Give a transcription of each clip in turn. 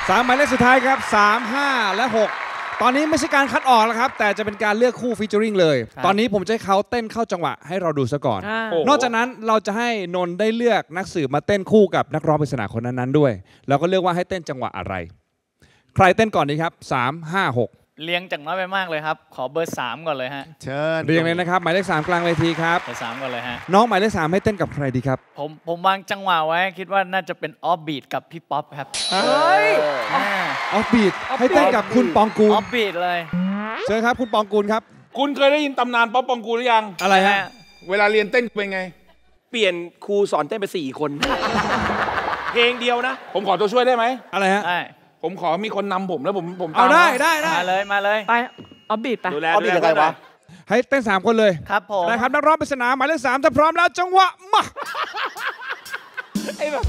3 หมายเลขสุดท้ายครับ3 5 และ 6 ตอนนี้ไม่ใช่การคัดออกแล้วครับแต่จะเป็นการเลือกคู่ฟีเจอริงเลยตอนนี้ผมจะให้เขาเต้นเข้าจังหวะให้เราดูซะก่อนนอกจากนั้นเราจะให้นนท์ได้เลือกนักสืบมาเต้นคู่กับนักร้องปริศนาคนนั้นๆด้วยแล้วก็เลือกว่าให้เต้นจังหวะอะไรใครเต้นก่อนดีครับ3 5 6 เรียงจากน้อยไปมากเลยครับขอเบอร์3ก่อนเลยฮะเชิญเรียงเลยนะครับหมายเลข3กลางเวทีครับเบอร์3ก่อนเลยฮะน้องหมายเลข3ให้เต้นกับใครดีครับผมวางจังหวะไว้คิดว่าน่าจะเป็นออฟบีทกับพี่ป๊อปครับเฮ้ยออฟบีทให้เต้นกับคุณปองกูลออฟบีทเลยเชิญครับคุณปองกูลครับคุณเคยได้ยินตำนานป๊อปปองกูลหรือยังอะไรฮะเวลาเรียนเต้นเป็นไงเปลี่ยนครูสอนเต้นไป4 คนเพลงเดียวนะผมขอตัวช่วยได้ไหมอะไรฮะผมขอมีคนนำผมแล้วผมเอาได้มาเลยไปออฟบีทไปออฟบีทอะไรวะให้เต้น3 คนเลยครับผมนะครับนักร้องปริศนาหมายเลข3ถ้าพร้อมแล้วจังหวะมาไอ้แบบ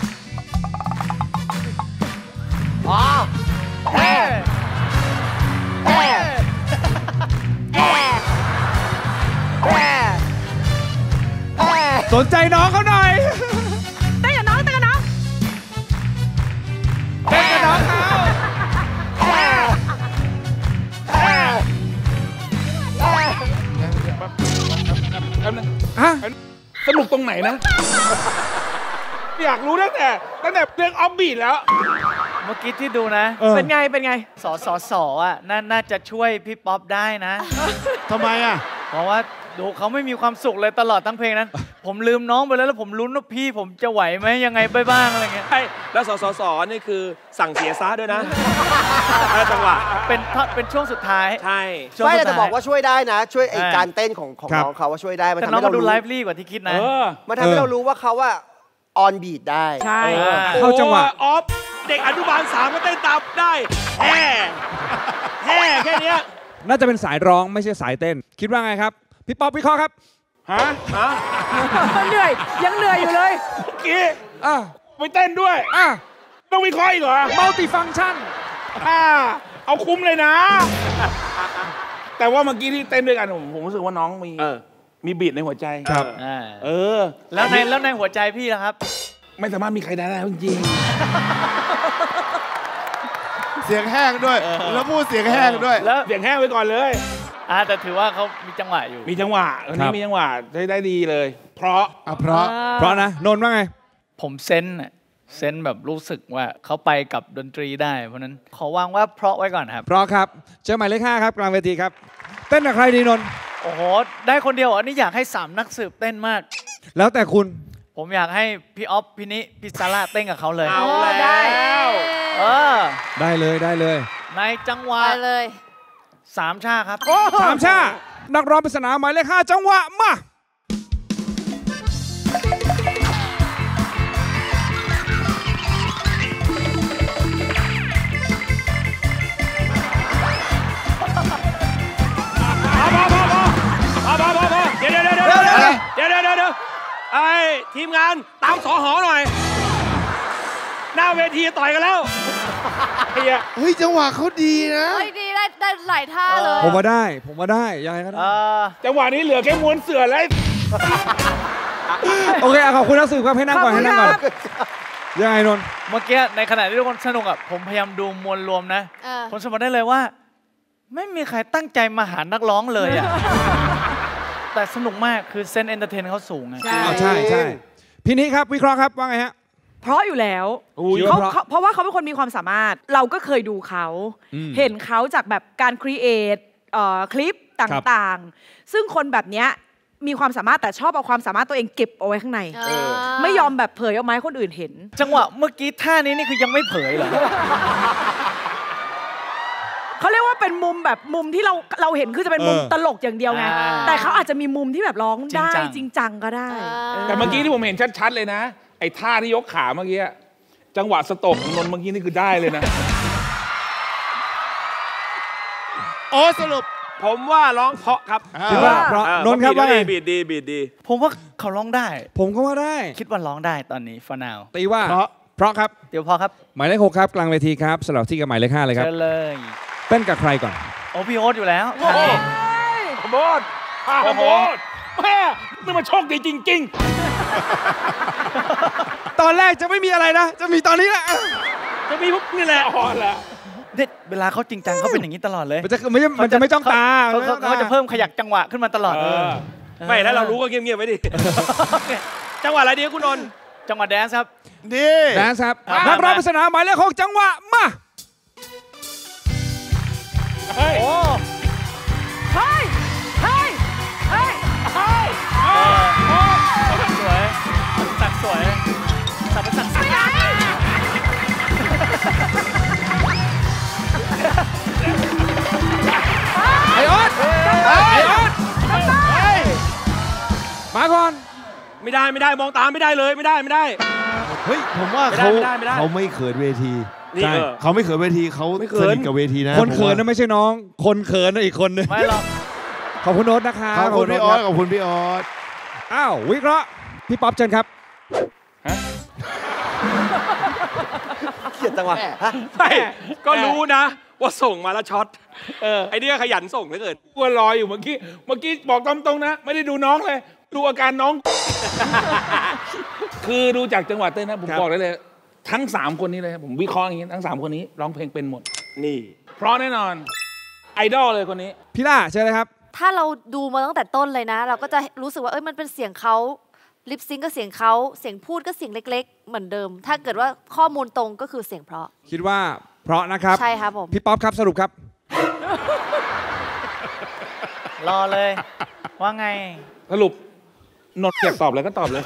สนใจน้องเขาหน่อยเต้นกับน้องเต้นกับน้องเขาสนุกตรงไหนนะอยากรู้ตั้งแต่เรื่องออฟบีทแล้วเมื่อกี้ที่ดูนะเป็นไงสอ่ะน่าจะช่วยพี่ป๊อปได้นะทำไมอ่ะเพราะว่าดูเขาไม่มีความสุขเลยตลอดทั้งเพลงนั้นผมลืมน้องไปแล้วผมลุ้นว่าพี่ผมจะไหวไหมยังไงไปบ้างอะไรเงี้ยใช่แล้วสนี่คือสั่งเสียซะด้วยนะจังหวะเป็นช่วงสุดท้ายใช่ไม่แต่บอกว่าช่วยได้นะช่วยไอการเต้นของน้องเขาว่าช่วยได้มันทำให้เราดูไลฟ์ลี่กว่าที่คิดนะมันทำให้เรารู้ว่าเขาว่าออนบีทได้ใช่เข้าจังหวะออฟเด็กอนุบาล3ก็เต้นตามได้แห่แค่นี้น่าจะเป็นสายร้องไม่ใช่สายเต้นคิดว่าไงครับพี่ป๊อปวิเคราะห์ครับเหนื่อยยังเหนื่อยอยู่เลยเมื่อกี้ไปเต้นด้วยต้องวิเคราะห์อีกเหรอมัลติฟังก์ชันเอาคุ้มเลยนะแต่ว่าเมื่อกี้ที่เต้นด้วยกันผมรู้สึกว่าน้องมีบีทในหัวใจครับแล้วในหัวใจพี่ล่ะครับไม่สามารถมีใครได้จริงเสียงแห้งด้วยแล้วพูดเสียงแห้งด้วยแล้วเสียงแห้งไว้ก่อนเลยแต่ถือว่าเขามีจังหวะอยู่มีจังหวะวันนี้มีจังหวะได้ดีเลยเพราะนะนนท์ว่าไงผมเซนแบบรู้สึกว่าเขาไปกับดนตรีได้เพราะนั้นขอวางว่าเพราะไว้ก่อนครับเพราะครับเจอหมายเลข5ครับกลางเวทีครับเต้นกับใครดีนนท์โอ้โหได้คนเดียวนี่อยากให้3นักสืบเต้นมากแล้วแต่คุณผมอยากให้พี่ออฟพี่นิพี่ซาร่าเต้นกับเขาเลยเอาแล้วได้เลยในจังหวะเลย 3 ชาครับ 3 ชานักร้องปริศนาหมายเลข5จังหวะมาเดี๋ยวไอ้ทีมงานตามสหอหน่อยหน้าเวทีต่อยกันแล้วเฮ้ยจังหวะเขาดีนะดีได้หลายท่าเลยผมว่าได้ยังไงก็ได้จังหวะนี้เหลือแค่ม้วนเสื่อแล้วโอเคขอบคุณนักสืบครับให้นั่งก่อนยังไงนนท์เมื่อกี้ในขณะที่ทุกคนสนุกผมพยายามดูมวลรวมนะผมสัมผัสได้เลยว่าไม่มีใครตั้งใจมาหานักร้องเลยแต่สนุกมากคือเซนเอนเตอร์เทนเขาสูงไงใช่พี่นิครับวิเคราะห์ครับว่าไงฮะเพราะอยู่แล้วเพราะว่าเขาเป็นคนมีความสามารถเราก็เคยดูเขาเห็นเขาจากแบบการครีเอทคลิปต่างๆซึ่งคนแบบนี้มีความสามารถแต่ชอบเอาความสามารถตัวเองเก็บเอาไว้ข้างในไม่ยอมแบบเผยออกมาให้คนอื่นเห็นจังหวะเมื่อกี้ท่านี้นี่คือยังไม่เผยเหรอเขาเรียกว่าเป็นมุมแบบมุมที่เราเห็นคือจะเป็นมุมตลกอย่างเดียวไงแต่เขาอาจจะมีมุมที่แบบร้องได้จริงจังก็ได้แต่เมื่อกี้ที่ผมเห็นชัดๆเลยนะไอ้ท่าที่ยกขาเมื่อกี้จังหวะสโตกของนนท์เมื่อกี้นี่คือได้เลยนะสรุปผมว่าร้องเพราะครับเพราะนนท์ครับว่าบีดดีผมว่าเขาร้องได้ผมก็ว่าได้คิดว่าร้องได้ตอนนี้ฟอร์นาวตีว่าเพราะครับเดี๋ยวพอครับหมายเลข6ครับกลางเวทีครับสลับที่กับหมายเลข5เลยครับเชิญเลยเต้นกับใครก่อนพี่โอ๊ตอยู่แล้วโอ๊ตแม่นี่มันโชคดีจริง ๆตอนแรกจะไม่มีอะไรนะจะมีตอนนี้แหละจะมีพวกนี่แหละอ่อนแล้วเนี่ยเวลาเขาจริงจังเขาเป็นอย่างนี้ตลอดเลยมันจะไม่จ้องตาเขาจะเพิ่มขยักจังหวะขึ้นมาตลอดไม่แล้วเรารู้ก็เงียบๆไว้ดิจังหวะอะไรดีคุณนนท์จังหวะแดนซ์ครับดีแดนซ์ครับนักร้องปริศนาหมายเลข6จังหวะมาเฮ้ยเฮ้ยเฮ้ยเฮ้ยสวยสักสวยสักเป็นสักสวยไอออดมาก่อนไม่ได้มองตามไม่ได้เลยไม่ได้เฮ้ยผมว่าเขาไม่เขินเวทีใช่เขาไม่เขินเวทีเขาสนิทกับเวทีนะคนเขินนั่นไม่ใช่น้องคนเขินนั่นอีกคนนึงไม่หรอกขอบคุณโน้ตนะคะขอบคุณพี่ออสขอบคุณพี่ออสอ้าววิเคราะห์พี่ป๊อปเชิญครับเขียนจังหวะไม่ก็รู้นะว่าส่งมาแล้วช็อตไอเดียขยันส่งเหลือเกินกลัวรออยู่เมื่อกี้บอกตรงๆนะไม่ได้ดูน้องเลยดูอาการน้องคือดูจากจังหวะเต้นนะผมบอกได้เลยทั้ง3คนนี้เลยผมวิเคราะห์อย่างนี้ทั้ง3คนนี้ร้องเพลงเป็นหมดนี่เพราะแน่นอนไอดอลเลยคนนี้พี่ล่าเชิญเลยครับถ้าเราดูมาตั้งแต่ต้นเลยนะเราก็จะรู้สึกว่ามันเป็นเสียงเขาลิปซิงก็เสียงเขาเสียงพูดก็เสียงเล็กๆเหมือนเดิมถ้าเกิดว่าข้อมูลตรงก็คือเสียงเพราะคิดว่าเพราะนะครับใช่ครับผมพี่ป๊อปครับสรุปครับรอเลยว่าไงสรุปนนท์อยากตอบอะไรก็ตอบเลย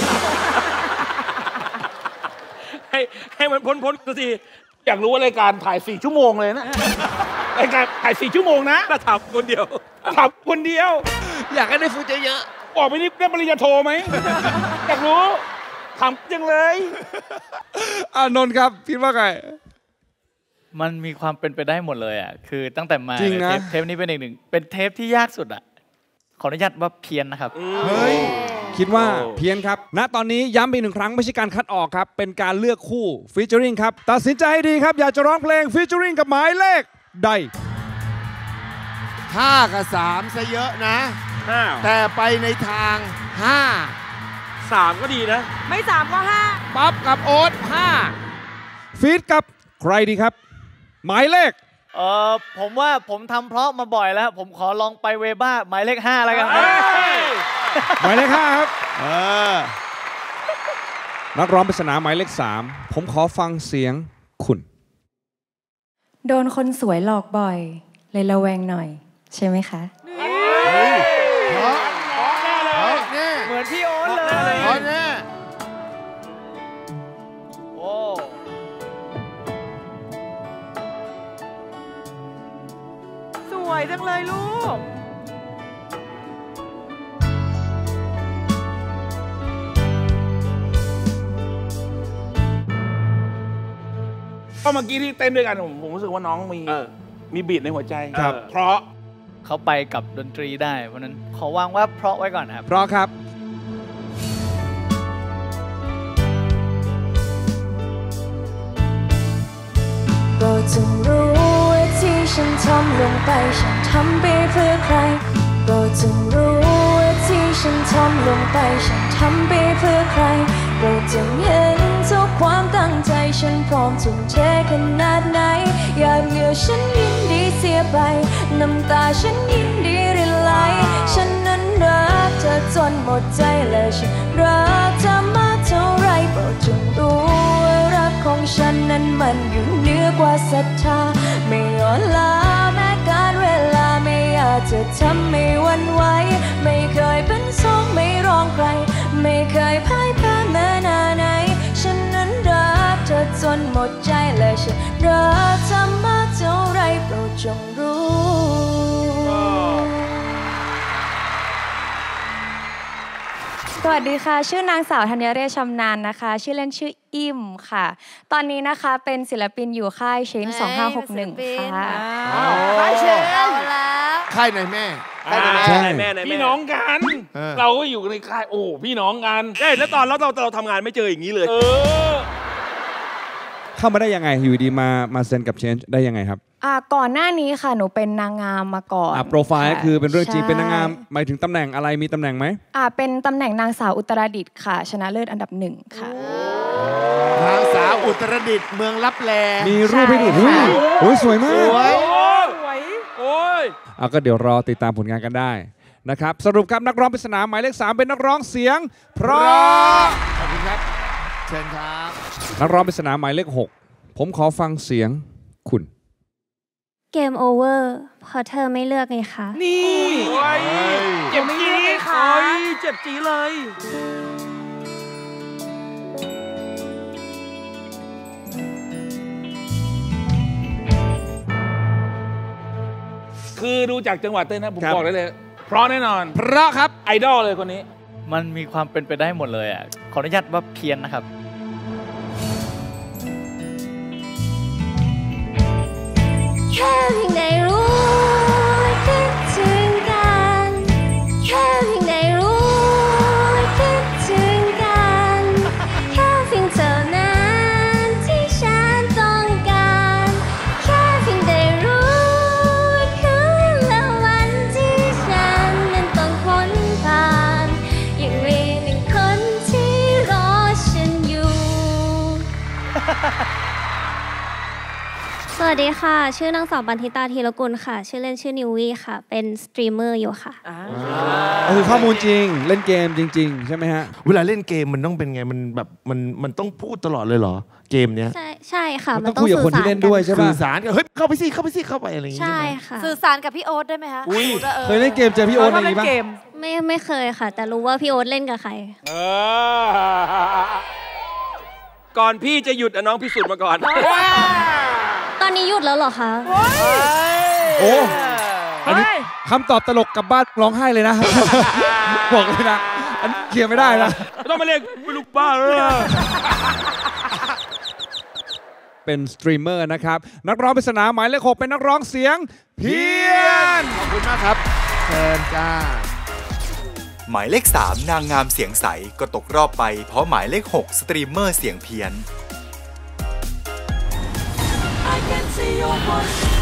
ให้มันพ้นสักทีอยากรู้ว่ารายการถ่าย4 ชั่วโมงเลยนะรายการถ่าย4 ชั่วโมงนะถ้าทำคนเดียวอยากให้ได้ฟูดเยอะๆออกไปนี่ได้ปริญญาโทไหมอยากรู้ทำจังเลยนนท์ครับคิดว่าไงมันมีความเป็นไปได้หมดเลยอ่ะคือตั้งแต่มาเทปนี้เป็นอีกหนึ่งเป็นเทปที่ยากสุดอ่ะขออนุญาตว่าเพี้ยนนะครับเฮ้ยคิดว่าเพี้ยนครับณตอนนี้ย้ำอีก1 ครั้งไม่ใช่การคัดออกครับเป็นการเลือกคู่ฟีเจอริงครับตัดสินใจให้ดีครับอยากจะร้องเพลงฟีเจอริงกับหมายเลขใด 5 กับ 3ซะเยอะนะแต่ไปในทาง 3ก็ดีนะไม่3ก็5 ป๊อปกับโอ๊ต5ฟีดกับใครดีครับหมายเลขผมว่าผมทำเพราะมาบ่อยแล้วผมขอลองไปเวบ้าหมายเลข5แล้วกันครับหมายเลข5ครับนักร้องปริศนาหมายเลข3ผมขอฟังเสียงคุณโดนคนสวยหลอกบ่อยเลยระแวงหน่อยใช่ไหมคะเหมือนพี่โอ๊ตเลยโอ้สวยจังเลยลูกก็เมื่อกี้ที่เต้นด้วยกันผมรู้สึกว่าน้องมีบีทในหัวใจเพราะเขาไปกับดนตรีได้เพราะนั้นขอวางว่าเพราะไว้ก่อนครับเพราะครับโปรดจงรู้ว่าที่ฉันทำลงไปฉันทำไปเพื่อใครโปรดจงรู้ว่าที่ฉันทำลงไปฉันทำไปเพื่อใครโปรดจงเห็นทุกความตั้งใจฉันพร้อมทุ่มเทขนาดไหนหยาดเหงื่อฉันยินดีเสียไปน้ำตาฉันยินดีรินไหลฉันนั้นรักเธอจนหมดใจและฉันรักเธอมากเท่าไรโปรดจงรู้ว่ารักของฉันนั้นมันอยู่เหนือกว่าศรัทธาไม่อ่อนล้าแม้การเวลาไม่อาจจะทำให้หวั่นไหวไม่เคยเป็นสองไม่ร้องใครไม่เคยพ่ายแพ้แม้นาไหนฉันนั้นรักเธอจนหมดใจและฉันรักเธอมากเท่าไรโปรดจงรู้สวัสดีค่ะชื่อนางสาวธัญเรศชำนาญนะคะชื่อเล่นชื่ออิ่มค่ะตอนนี้นะคะเป็นศิลปินอยู่ค่ายเชน2561ค่ะค่ายเชนค่ายนายแม่พี่น้องกันเราก็อยู่ในค่ายโอ้พี่น้องกันแล้วตอนเราทำงานไม่เจออย่างนี้เลยเข้ามาได้ยังไงอยู่ดีมาเซ็นกับเชนได้ยังไงครับก่อนหน้านี้ค่ะหนูเป็นนางงามมาก่อนโปรไฟล์คือเป็นเรื่องจริงเป็นนางงามหมายถึงตำแหน่งอะไรมีตำแหน่งไหมเป็นตำแหน่งนางสาวอุตรดิตถ์ค่ะชนะเลิศอันดับ1ค่ะนางสาวอุตรดิตถ์เมืองลับแลมีรูปให้ดูโอ้ยสวยมากสวยโอ้ยเอาก็เดี๋ยวรอติดตามผลงานกันได้นะครับสรุปครับนักร้องปริศนาหมายเลข 3เป็นนักร้องเสียงเพราะขอบคุณครับเชิญครับนักร้องปริศนาหมายเลข 6ผมขอฟังเสียงคุณเกมโอเวอร์เพราะเธอไม่เลือกไงคะนี่เจ็บจี๊ดค่ะเจ็บจี๊ดเลยคือดูจากจังหวะเต้นนะผมบอกได้เลยเพราะแน่นอนเพราะครับไอดอลเลยคนนี้มันมีความเป็นไปได้หมดเลยอ่ะขออนุญาตว่าเพี้ยนนะครับแค่เพียงได้รู้คิดถึงกันแค่เพียงได้รู้คิดถึงกันแค่เพียงเท่านั้นที่ฉันต้องการแค่เพียงได้รู้คืนและวันที่ฉันนั้นต้องพ้นผ่านยังมีหนึ่งคนที่รอฉันอยู่สวัสดีค่ะชื่อนางสาวบันทิตาธีรกุลค่ะชื่อเล่นชื่อนิววี่ค่ะเป็นสตรีมเมอร์อยู่ค่ะคือข้อมูลจริงเล่นเกมจริงๆใช่ไหมฮะเวลาเล่นเกมมันต้องเป็นไงมันแบบมันต้องพูดตลอดเลยเหรอเกมเนี้ยใช่ค่ะมันต้องคุยกับคนที่เล่นด้วยใช่ป่ะสื่อสารกันเฮ้ยเข้าไปสิเข้าไปอะไรอย่างเงี้ยใช่ค่ะสื่อสารกับพี่โอ๊ตได้ไหมคะเคยเล่นเกมเจอพี่โอ๊ตอะไรบ้างไม่เคยค่ะแต่รู้ว่าพี่โอ๊ตเล่นกับใครก่อนพี่จะหยุดน้องพิสูจน์มาก่อนตอนนี้หยุดแล้วเหรอคะโอ้อันนี้คำตอบตลกกลับบ้านร้องไห้เลยนะบอกเลยนะอันเคลียร์ไม่ได้นะต้องมาเรียกลูกบ้าเลยเป็นสตรีมเมอร์นะครับนักร้องปริศนาหมายเลข 6เป็นนักร้องเสียงเพี้ยนขอบคุณมากครับเชิญจ้าหมายเลข 3นางงามเสียงใสก็ตกรอบไปเพราะหมายเลข 6สตรีมเมอร์เสียงเพี้ยน I can see your voice